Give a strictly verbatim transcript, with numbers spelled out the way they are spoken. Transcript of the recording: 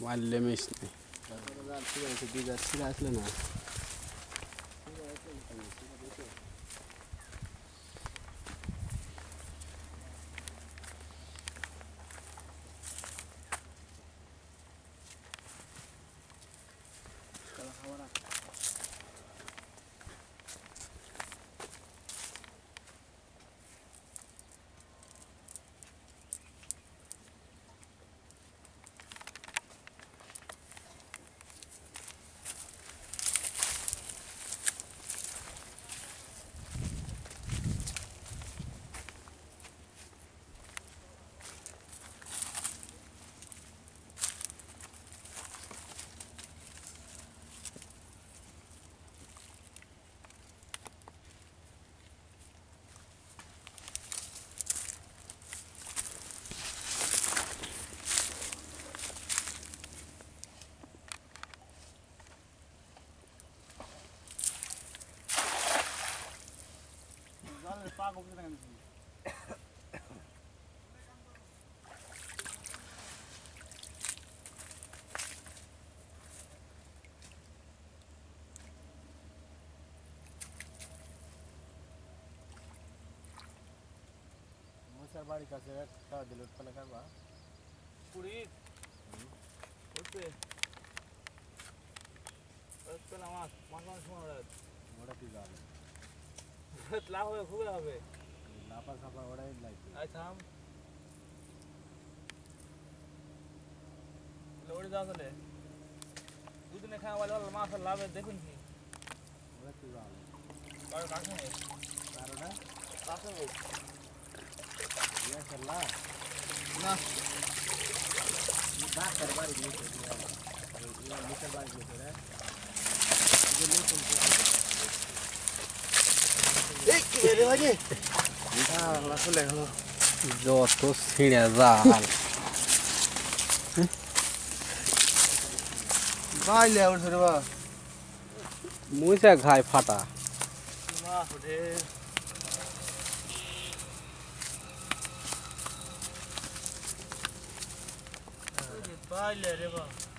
মারলে মিস নেই আসলে না Pago que tengan Muchas bari ka se ka dilut pala ka ba puri utte utte na mas mas shona moda ki jale লা হবে খুবই হবে লাপা সাপা ওড়াই লাগবে আচ্ছা আম লোড়ে যাও চলে দুদিনে খাওয়া वाला মাছ লাভে দেখুন কি ওরা কি ভালো কার কাছে নেই কারোটা কাছে হোক ইয়া চলা না বাত করবারি দিয়ে ইয়া লিটার বাড়ি দিয়ে রে ये नहीं सुनते एक रे भाई हां लासो ले गलो जो तो सीढ़े जाल भाई ले और रे बा मुंह से घाय फाटा वाह रे भाई ले रे बा